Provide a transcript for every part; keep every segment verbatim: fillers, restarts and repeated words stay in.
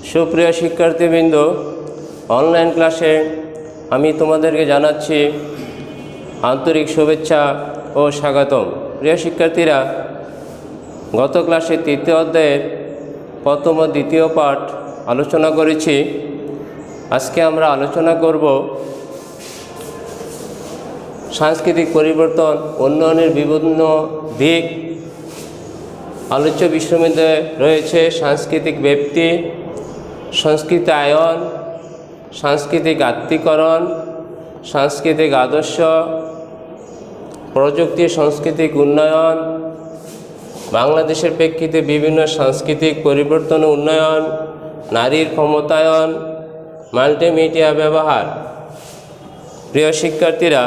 সুপ্রিয় শিক্ষার্থীবৃন্দ, অনলাইন ক্লাসে আমি তোমাদেরকে জানাচ্ছি আন্তরিক শুভেচ্ছা ও স্বাগতম। প্রিয় শিক্ষার্থীরা, গত ক্লাসে তৃতীয় অধ্যায়ের প্রথম ও দ্বিতীয় পাঠ আলোচনা করেছি। আজকে আমরা আলোচনা করব সাংস্কৃতিক পরিবর্তন উন্নয়নের বিভিন্ন দিক। আলোচ্য বিষয়ের মধ্যে রয়েছে সাংস্কৃতিক ব্যাপ্তি, সংস্কৃতায়ন, সাংস্কৃতিক আত্মীকরণ, সাংস্কৃতিক আদর্শ, প্রযুক্তি সাংস্কৃতিক উন্নয়ন, বাংলাদেশের প্রেক্ষিতে বিভিন্ন সাংস্কৃতিক পরিবর্তন উন্নয়ন, নারীর ক্ষমতায়ন, মাল্টিমিডিয়া ব্যবহার। প্রিয় শিক্ষার্থীরা,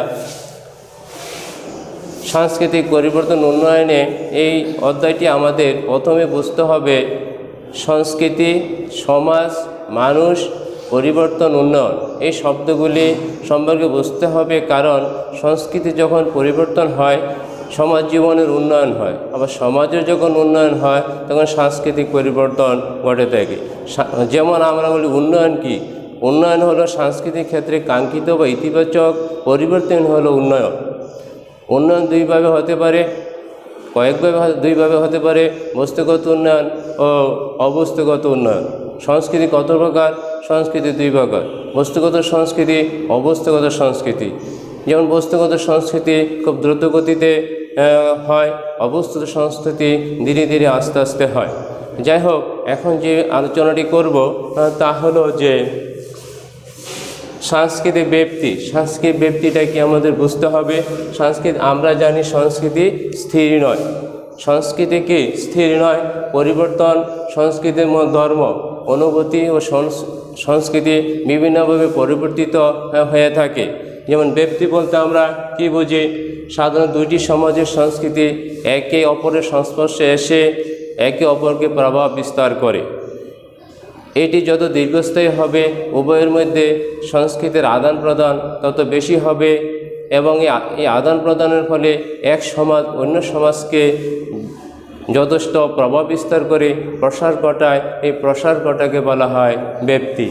সাংস্কৃতিক পরিবর্তন উন্নয়নে এই অধ্যায়টি আমাদের প্রথমে বুঝতে হবে সংস্কৃতি, সমাজ, মানুষ, পরিবর্তন, উন্নয়ন। এই শব্দগুলি সম্পর্কে বুঝতে হবে, কারণ সংস্কৃতি যখন পরিবর্তন হয় সমাজ জীবনের উন্নয়ন হয়, আবার সমাজের যখন উন্নয়ন হয় তখন সাংস্কৃতিক পরিবর্তন ঘটে থাকে। যেমন আমরা বলি উন্নয়ন কি? উন্নয়ন হলো সাংস্কৃতিক ক্ষেত্রে কাঙ্ক্ষিত বা ইতিবাচক পরিবর্তন হলো উন্নয়ন। উন্নয়ন দুইভাবে হতে পারে, কয়েকভাবে দুইভাবে হতে পারে, বস্তুগত উন্নয়ন ও অবস্তুগত উন্নয়ন। সংস্কৃতি কত প্রকার? সংস্কৃতি দুই প্রকার, বস্তুগত সংস্কৃতি, অবস্তুগত সংস্কৃতি। যেমন বস্তুগত সংস্কৃতি খুব দ্রুত গতিতে হয়, অবস্তুগত সংস্কৃতি ধীরে ধীরে আস্তে আস্তে হয়। যাই হোক, এখন যে আলোচনাটি করব তা হলো যে সাংস্কৃতিক ব্যাপ্তি। সাংস্কৃতিক ব্যাপ্তিটা কি আমাদের বুঝতে হবে। সংস্কৃতি, আমরা জানি সংস্কৃতি স্থির নয়, সংস্কৃতি কি স্থির নয়, পরিবর্তন। সংস্কৃতির ধর্ম, অনুভূতি ও সংস্কৃতি বিভিন্নভাবে পরিবর্তিত হয়ে থাকে। যেমন ব্যক্তি বলতে আমরা কি বুঝি? সাধারণত দুইটি সমাজের সংস্কৃতি একে অপরের সংস্পর্শে এসে একে অপরকে প্রভাব বিস্তার করে। এটি যত দীর্ঘস্থায়ী হবে, উভয়ের মধ্যে সংস্কৃতির আদান প্রদান তত বেশি হবে, এবং এই আদান প্রদানের ফলে এক সমাজ অন্য সমাজকে যথেষ্ট প্রভাব বিস্তার করে প্রসার ঘটায়। এই প্রসার ঘটাকে বলা হয় ব্যাপ্তি।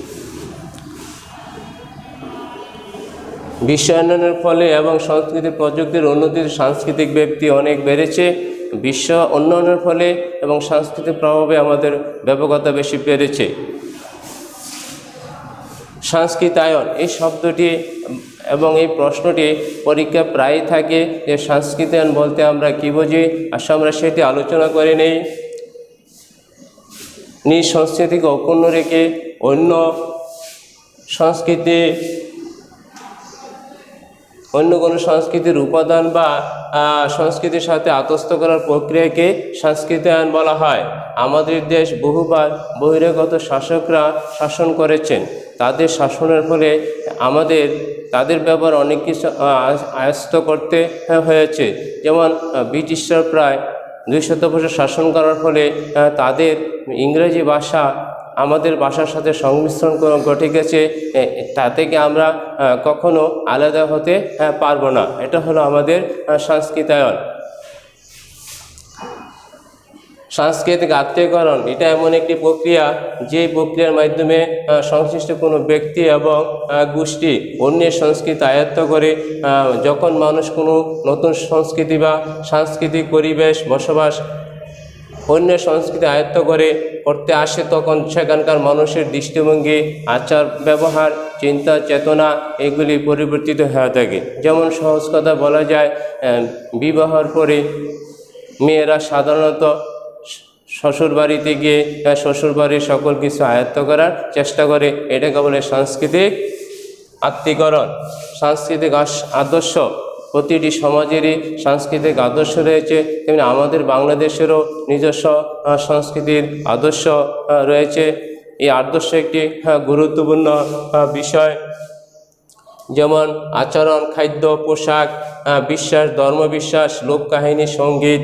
বিশ্বায়নের ফলে এবং সংস্কৃতি প্রযুক্তির উন্নতির সাংস্কৃতিক ব্যাপ্তি অনেক বেড়েছে। বিশ্ব উন্নয়নের ফলে এবং সাংস্কৃতিক প্রভাবে আমাদের ব্যাপকতা বেশি বেড়েছে। সংস্কৃতায়ন এই শব্দটি এবং এই প্রশ্নটি পরীক্ষা প্রায়ই থাকে যে সংস্কৃতায়ন বলতে আমরা কি বুঝি। আসলে আমরা সেটি আলোচনা করে নেই। নিজ সংস্কৃতিকে অক্ষুণ্ণ রেখে অন্য সংস্কৃতি অন্য কোনো সংস্কৃতির উপাদান বা সংস্কৃতির সাথে আত্মস্থ করার প্রক্রিয়াকে সংস্কৃতায়ন বলা হয়। আমাদের দেশ বহুবার বহিরাগত শাসকরা শাসন করেছেন। তাদের শাসনের ফলে আমাদের তাদের ব্যবহার অনেক কিছু আয়ত্ত করতে হয়েছে। যেমন ব্রিটিশরা প্রায় দুই শত বছর শাসন করার ফলে তাদের ইংরেজি ভাষা আমাদের ভাষার সাথে সংমিশ্রণ ঘটে গেছে। তা থেকে আমরা কখনো আলাদা হতে পারবো না। এটা হলো আমাদের সংস্কৃতায়ন। সাংস্কৃতিক আত্মীকরণ এটা এমন একটি প্রক্রিয়া যে প্রক্রিয়ার মাধ্যমে সংশ্লিষ্ট কোনো ব্যক্তি এবং গোষ্ঠী অন্যের সংস্কৃতি আয়ত্ত করে। যখন মানুষ কোনো নতুন সংস্কৃতি বা সাংস্কৃতিক পরিবেশ বসবাস অন্য সংস্কৃতি আয়ত্ত করে করতে আসে, তখন সেখানকার মানুষের দৃষ্টিভঙ্গি, আচার ব্যবহার, চিন্তা চেতনা এগুলি পরিবর্তিত হয়ে থাকে। যেমন সহজ কথা বলা যায়, বিবাহের পরে মেয়েরা সাধারণত শ্বশুরবাড়িতে গিয়ে শ্বশুরবাড়ির সকল কিছু আয়ত্ত করার চেষ্টা করে। এটাকে বলে সাংস্কৃতিক আত্মীকরণ। সাংস্কৃতিক আদর্শ, প্রতিটি সমাজেরই সাংস্কৃতিক আদর্শ রয়েছে, তেমনি আমাদের বাংলাদেশেরও নিজস্ব সংস্কৃতির আদর্শ রয়েছে। এই আদর্শ একটি গুরুত্বপূর্ণ বিষয়। যেমন আচরণ, খাদ্য, পোশাক, বিশ্বাস, ধর্মবিশ্বাস, লোককাহিনী, সঙ্গীত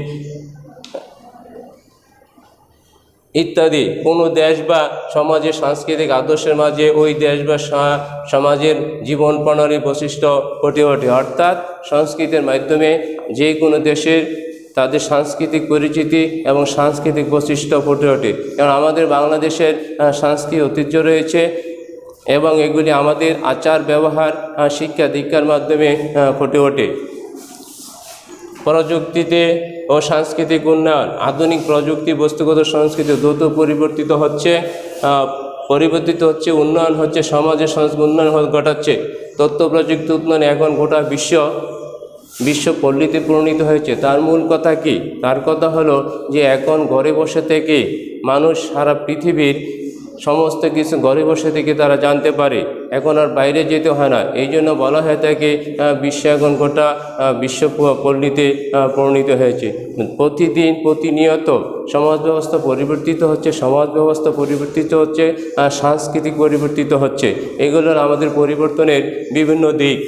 ইত্যাদি। কোনো দেশ বা সমাজের সাংস্কৃতিক আদর্শের মাঝে ওই দেশ বা সমাজের জীবন প্রণালী বৈশিষ্ট্য ফুটে ওঠে। অর্থাৎ সংস্কৃতির মাধ্যমে যে কোনো দেশের তাদের সাংস্কৃতিক পরিচিতি এবং সাংস্কৃতিক বৈশিষ্ট্য ফুটে ওঠে। কারণ আমাদের বাংলাদেশের সাংস্কৃতিক ঐতিহ্য রয়েছে এবং এগুলি আমাদের আচার ব্যবহার শিক্ষা দীক্ষার মাধ্যমে ফুটে ওঠে। প্রযুক্তিতে ও সাংস্কৃতিক উন্নয়ন, আধুনিক প্রযুক্তি বস্তুগত সংস্কৃতি দ্রুত পরিবর্তিত হচ্ছে পরিবর্তিত হচ্ছে উন্নয়ন হচ্ছে সমাজের উন্নয়ন ঘটাচ্ছে। তথ্য প্রযুক্তি উন্নয়ন এখন গোটা বিশ্ব বিশ্ব পল্লীতে পরিণত হয়েছে। তার মূল কথা কি? তার কথা হলো যে এখন ঘরে বসে থেকে মানুষ সারা পৃথিবীর সমস্ত কিছু ঘরে বসে থেকে তারা জানতে পারে, এখন আর বাইরে যেতে হয় না। এই জন্য বলা হয়ে থাকে বিশ্ব এখন গোটা বিশ্ব পল্লীতে পরিণত হয়েছে। প্রতিদিন প্রতিনিয়ত সমাজ ব্যবস্থা পরিবর্তিত হচ্ছে, সমাজ ব্যবস্থা পরিবর্তিত হচ্ছে, সাংস্কৃতিক পরিবর্তিত হচ্ছে। এগুলোর আমাদের পরিবর্তনের বিভিন্ন দিক।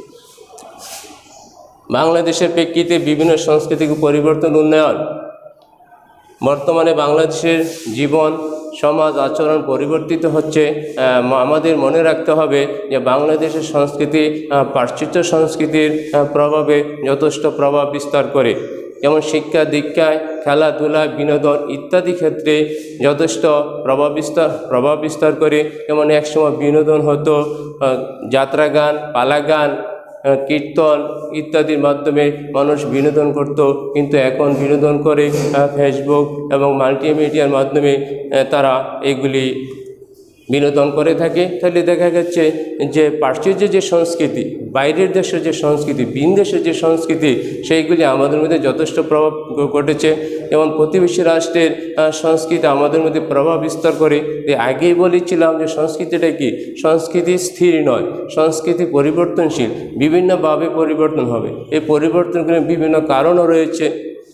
বাংলাদেশের প্রেক্ষিতে বিভিন্ন সাংস্কৃতিক পরিবর্তন উন্নয়ন। বর্তমানে বাংলাদেশের জীবন সমাজ আচরণ পরিবর্তিত হচ্ছে। আমাদের মনে রাখতে হবে যে বাংলাদেশের সংস্কৃতি পাশ্চাত্য সংস্কৃতির প্রভাবে যথেষ্ট প্রভাব বিস্তার করে। যেমন শিক্ষা দীক্ষায়, খেলাধুলা, বিনোদন ইত্যাদি ক্ষেত্রে যথেষ্ট প্রভাব বিস্তার প্রভাব বিস্তার করে। যেমন একসময় বিনোদন হতো যাত্রা গান, পালা গান, কীর্তন ইত্যাদির মাধ্যমে মানুষ বিনোদন করত, কিন্তু এখন বিনোদন করে ফেসবুক এবং মাল্টিমিডিয়ার মাধ্যমে তারা এগুলি বিনোদন করে থাকে। তাহলে দেখা যাচ্ছে যে পাশ্চাত্য যে সংস্কৃতি, বাইরের দেশের যে সংস্কৃতি, ভিন দেশের যে সংস্কৃতি, সেইগুলি আমাদের মধ্যে যথেষ্ট প্রভাব ঘটেছে। যেমন প্রতিবেশী রাষ্ট্রের সংস্কৃতি আমাদের মধ্যে প্রভাব বিস্তার করে। আগেই বলেছিলাম যে সংস্কৃতিটা কি? সংস্কৃতি স্থির নয়, সংস্কৃতি পরিবর্তনশীল, বিভিন্নভাবে পরিবর্তন হবে। এই পরিবর্তনগুলির বিভিন্ন কারণও রয়েছে।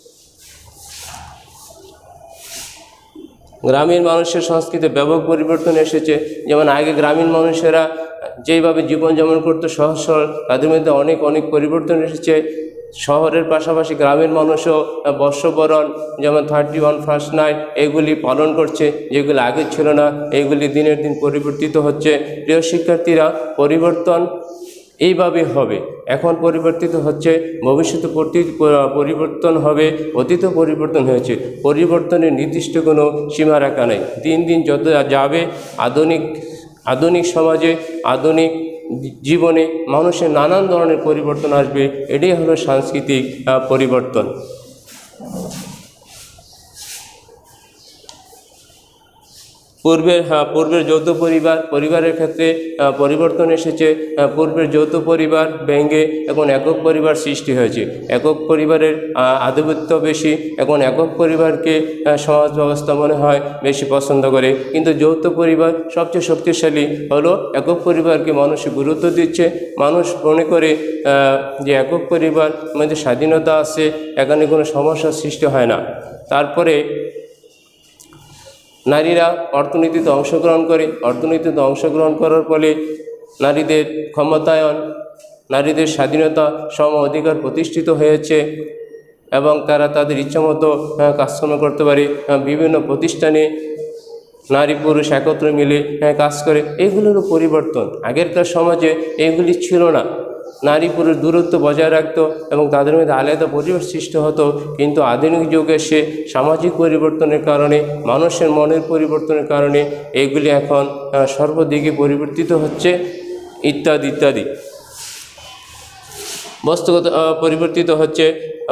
গ্রামীণ মানুষের সংস্কৃতিতে ব্যাপক পরিবর্তন এসেছে। যেমন আগে গ্রামীণ মানুষেরা যেইভাবে জীবনযাপন করতো সহজ সরল, তাদের মধ্যে অনেক অনেক পরিবর্তন এসেছে। শহরের পাশাপাশি গ্রামের মানুষও বর্ষবরণ, যেমন থার্টি ওয়ান ফার্স্ট নাইট, এগুলি পালন করছে, যেগুলি আগে ছিল না। এইগুলি দিনের দিন পরিবর্তিত হচ্ছে। প্রিয় শিক্ষার্থীরা, পরিবর্তন এইভাবে হবে। এখন পরিবর্তিত হচ্ছে, ভবিষ্যতে পরিবর্তন হবে, অতীত পরিবর্তন হয়েছে। পরিবর্তনের নির্দিষ্ট কোনো সীমারেখা নেই। দিন দিন যত যাবে আধুনিক আধুনিক সমাজে, আধুনিক জীবনে মানুষের নানান ধরনের পরিবর্তন আসবে। এটাই হলো সাংস্কৃতিক পরিবর্তন। পূর্বের হ্যাঁ পূর্বের যৌথ পরিবার পরিবারের ক্ষেত্রে পরিবর্তন এসেছে। পূর্বের যৌথ পরিবার ভেঙে এখন একক পরিবার সৃষ্টি হয়েছে। একক পরিবারের আধিপত্য বেশি, এখন একক পরিবারকে সমাজ ব্যবস্থা মনে হয় বেশি পছন্দ করে। কিন্তু যৌথ পরিবার সবচেয়ে শক্তিশালী হলো একক পরিবারকে মানুষ গুরুত্ব দিচ্ছে। মানুষ মনে করে যে একক পরিবার মধ্যে স্বাধীনতা আছে, এখানে কোনো সমস্যার সৃষ্টি হয় না। তারপরে নারীরা অর্থনীতিতে অংশগ্রহণ করে। অর্থনীতিতে অংশগ্রহণ করার ফলে নারীদের ক্ষমতায়ন, নারীদের স্বাধীনতা, সম অধিকার প্রতিষ্ঠিত হয়েছে এবং তারা তাদের ইচ্ছামতো কাজকর্ম করতে পারে। বিভিন্ন প্রতিষ্ঠানে নারী পুরুষ একত্রে মিলে কাজ করে। এইগুলোরও পরিবর্তন। আগেরকার সমাজে এইগুলি ছিল না। নারী পুরুষ দূরত্ব বজায় রাখত এবং তাদের মধ্যে আলাদা পরিবেশ সৃষ্টি হতো। কিন্তু আধুনিক যুগে এসে সামাজিক পরিবর্তনের কারণে, মানুষের মনের পরিবর্তনের কারণে এগুলি এখন সর্বদিকে পরিবর্তিত হচ্ছে ইত্যাদি ইত্যাদি। বস্তুগত পরিবর্তিত হচ্ছে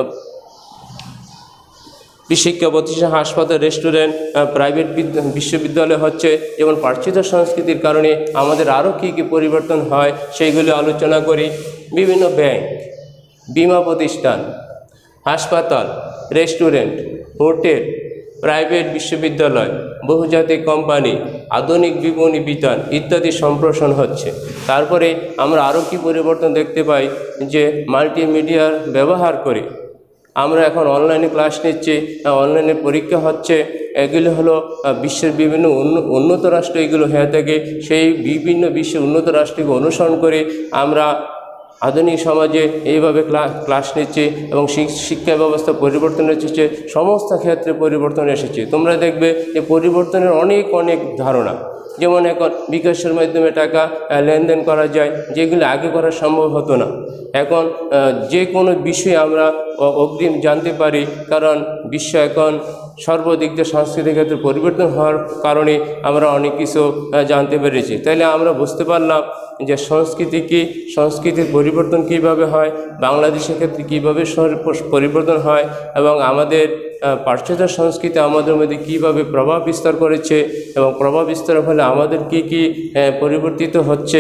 শিক্ষা প্রতিষ্ঠান, হাসপাতাল, রেস্টুরেন্ট, প্রাইভেট বিশ্ববিদ্যালয় হচ্ছে। যেমন পাশ্চাত্য সংস্কৃতির কারণে আমাদের আরও কী কী পরিবর্তন হয় সেইগুলি আলোচনা করি। বিভিন্ন ব্যাংক, বিমা প্রতিষ্ঠান, হাসপাতাল, রেস্টুরেন্ট, হোটেল, প্রাইভেট বিশ্ববিদ্যালয়, বহুজাতিক কোম্পানি, আধুনিক বিপণী বিতান ইত্যাদি সম্প্রসারণ হচ্ছে। তারপরে আমরা আরও কী পরিবর্তন দেখতে পাই যে মাল্টিমিডিয়ার ব্যবহার করে আমরা এখন অনলাইনে ক্লাস নিচ্ছি, অনলাইনে পরীক্ষা হচ্ছে। এগুলো হলো বিশ্বের বিভিন্ন উন্নত রাষ্ট্র এগুলো হয়ে থাকে। সেই বিভিন্ন বিশ্বের উন্নত রাষ্ট্রকে অনুসরণ করে আমরা আধুনিক সমাজে এইভাবে ক্লাস ক্লাস নিচ্ছি এবং শিক্ষা ব্যবস্থা পরিবর্তন এসেছে। সমস্ত ক্ষেত্রে পরিবর্তন এসেছে। তোমরা দেখবে যে পরিবর্তনের অনেক অনেক ধারণা। যেমন এখন বিকাশের মাধ্যমে টাকা লেনদেন করা যায়, যেগুলো আগে করা সম্ভব হতো না। এখন যে কোনো বিষয়ে আমরা অগ্রিম জানতে পারি, কারণ বিশ্ব এখন সর্বদিক দিয়ে সংস্কৃতির ক্ষেত্রে পরিবর্তন হওয়ার কারণে আমরা অনেক কিছু জানতে পেরেছি। তাইলে আমরা বুঝতে পারলাম যে সংস্কৃতি কি, সংস্কৃতির পরিবর্তন কিভাবে হয়, বাংলাদেশের ক্ষেত্রে কীভাবে পরিবর্তন হয়, এবং আমাদের পাশ্চাত্য সংস্কৃতি আমাদের মধ্যে কীভাবে প্রভাব বিস্তার করেছে, এবং প্রভাব বিস্তারের ফলে আমাদের কি কি পরিবর্তিত হচ্ছে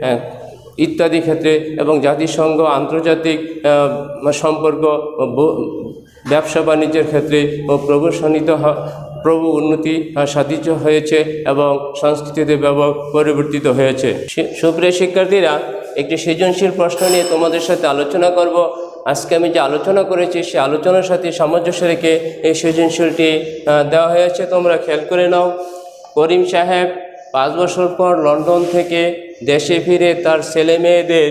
ইত্যাদি ক্ষেত্রে, এবং জাতিসংঘ আন্তর্জাতিক সম্পর্ক, ব্যবসা বাণিজ্যের ক্ষেত্রে ও প্রবর্ষণিত প্রভু উন্নতি সাধিত হয়েছে এবং সংস্কৃতিতে ব্যাপক পরিবর্তিত হয়েছে। সুপ্রিয় শিক্ষার্থীরা, একটি সৃজনশীল প্রশ্ন নিয়ে তোমাদের সাথে আলোচনা করব। আজকে আমি যে আলোচনা করেছি সেই আলোচনার সাথে সামঞ্জস্য রেখে এই সৃজনশীলটি দেওয়া হয়েছে, তোমরা খেয়াল করে নাও। করিম সাহেব পাঁচ বছর পর লন্ডন থেকে দেশে ফিরে তার ছেলে মেয়েদের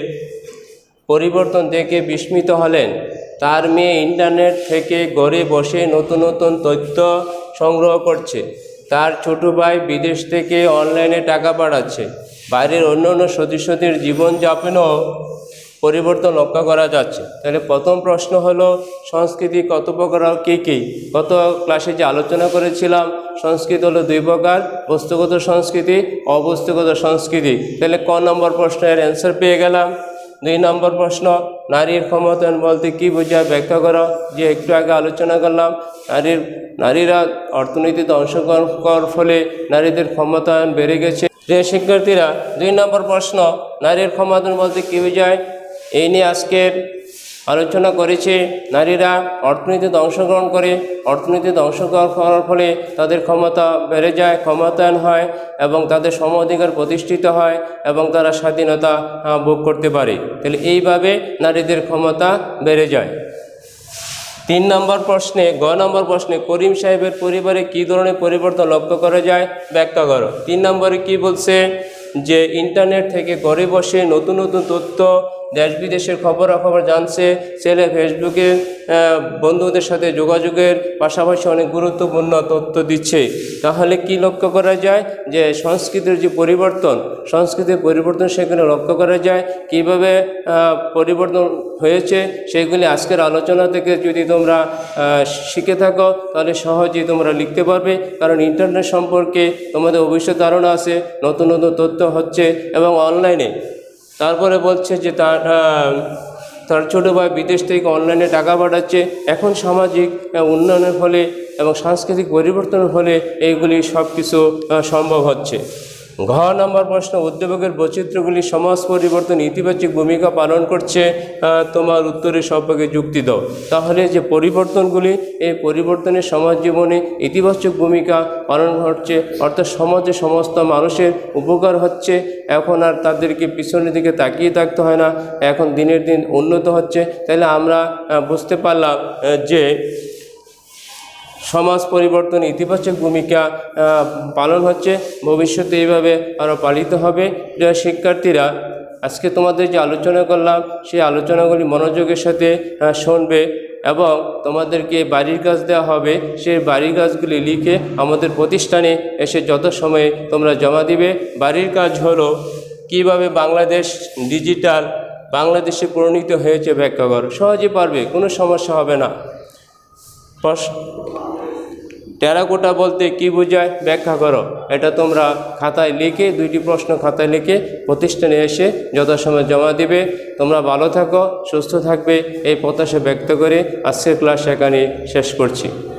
পরিবর্তন দেখে বিস্মিত হলেন। তার মেয়ে ইন্টারনেট থেকে ঘরে বসে নতুন নতুন তথ্য সংগ্রহ করছে। তার ছোট ভাই বিদেশ থেকে অনলাইনে টাকা পাঠাচ্ছে। বাইরের অন্য অন্য সদস্যদের জীবনযাপনও পরিবর্তন লক্ষ্য করা যাচ্ছে। তাহলে প্রথম প্রশ্ন হলো, সংস্কৃতি কত প্রকার, কী কী? গত ক্লাসে যে আলোচনা করেছিলাম, সংস্কৃতি হলো দুই প্রকার, বস্তুগত সংস্কৃতি, অবস্তুগত সংস্কৃতি। তাহলে ক নম্বর প্রশ্নের অ্যান্সার পেয়ে গেলাম। দুই নম্বর প্রশ্ন, নারীর ক্ষমতায়ন বলতে কী বোঝায় ব্যাখ্যা করো। যে একটু আগে আলোচনা করলাম, নারীর নারীরা অর্থনীতিতে অংশগ্রহণ করার ফলে নারীদের ক্ষমতায়ন বেড়ে গেছে। যে শিক্ষার্থীরা, দুই নম্বর প্রশ্ন, নারীর ক্ষমতায়ন বলতে কী বোঝায়, এই নিয়ে আজকের আলোচনা করেছি। নারীরা অর্থনীতিতে অংশগ্রহণ করে, অর্থনীতিতে অংশগ্রহণ করার ফলে তাদের ক্ষমতা বেড়ে যায়, ক্ষমতায়ন হয় এবং তাদের সম অধিকার প্রতিষ্ঠিত হয় এবং তারা স্বাধীনতা ভোগ করতে পারে। তাহলে এইভাবে নারীদের ক্ষমতা বেড়ে যায়। তিন নম্বর প্রশ্নে, গ নম্বর প্রশ্নে, করিম সাহেবের পরিবারে কী ধরনের পরিবর্তন লক্ষ্য করা যায়, ব্যাখ্যা করো। তিন নম্বরে কি বলছে, যে ইন্টারনেট থেকে ঘরে বসে নতুন নতুন তথ্য, দেশ বিদেশের খবরাখবর জানছে। ছেলে ফেসবুকে বন্ধুদের সাথে যোগাযোগের পাশাপাশি অনেক গুরুত্বপূর্ণ তথ্য দিচ্ছে। তাহলে কি লক্ষ্য করা যায়, যে সংস্কৃতির যে পরিবর্তন, সংস্কৃতির পরিবর্তন সেখানে লক্ষ্য করা যায়। কিভাবে পরিবর্তন হয়েছে সেগুলি আজকের আলোচনা থেকে যদি তোমরা শিখে থাকো তাহলে সহজেই তোমরা লিখতে পারবে, কারণ ইন্টারনেট সম্পর্কে তোমাদের অবশ্যই ধারণা আছে, নতুন নতুন তথ্য হচ্ছে এবং অনলাইনে। তারপরে বলছে যে তার তার ছোটো ভাই বিদেশ থেকে অনলাইনে টাকা পাঠাচ্ছে। এখন সামাজিক উন্নয়নের ফলে এবং সাংস্কৃতিক পরিবর্তনের ফলে এইগুলি সব কিছু সম্ভব হচ্ছে। ঘ নম্বর প্রশ্ন, উদ্যোগের বৈচিত্র্যগুলি সমাজ পরিবর্তন ইতিবাচক ভূমিকা পালন করছে। তোমার উত্তরের সম্পর্কে যুক্তি দাও। তাহলে যে পরিবর্তনগুলি, এই পরিবর্তনের সমাজ জীবনে ইতিবাচক ভূমিকা পালন হচ্ছে, অর্থাৎ সমাজে সমস্ত মানুষের উপকার হচ্ছে। এখন আর তাদেরকে পিছনের দিকে তাকিয়ে থাকতে হয় না, এখন দিনের দিন উন্নত হচ্ছে। তাহলে আমরা বুঝতে পারলাম যে সমাজ পরিবর্তন ইতিবাচক ভূমিকা পালন হচ্ছে, ভবিষ্যতে এইভাবে আরও পালিত হবে। প্রিয় শিক্ষার্থীরা, আজকে তোমাদের যে আলোচনা করলাম সেই আলোচনাগুলি মনোযোগের সাথে শুনবে এবং তোমাদেরকে বাড়ির কাজ দেওয়া হবে। সেই বাড়ির কাজগুলি লিখে আমাদের প্রতিষ্ঠানে এসে যত সময়ে তোমরা জমা দিবে। বাড়ির কাজ হলো কিভাবে বাংলাদেশ ডিজিটাল বাংলাদেশে পরিণত হয়েছে ব্যাখ্যা করো। সহজে পারবে, কোনো সমস্যা হবে না। টেরাকোটা বলতে কি বোঝায় ব্যাখ্যা করো। এটা তোমরা খাতায় লিখে, দুইটি প্রশ্ন খাতায় লিখে প্রতিষ্ঠানে এসে যথাসময়ে জমা দিবে। তোমরা ভালো থাকো, সুস্থ থাকবে, এই প্রত্যাশা ব্যক্ত করে আজকের ক্লাস এখানে শেষ করছি।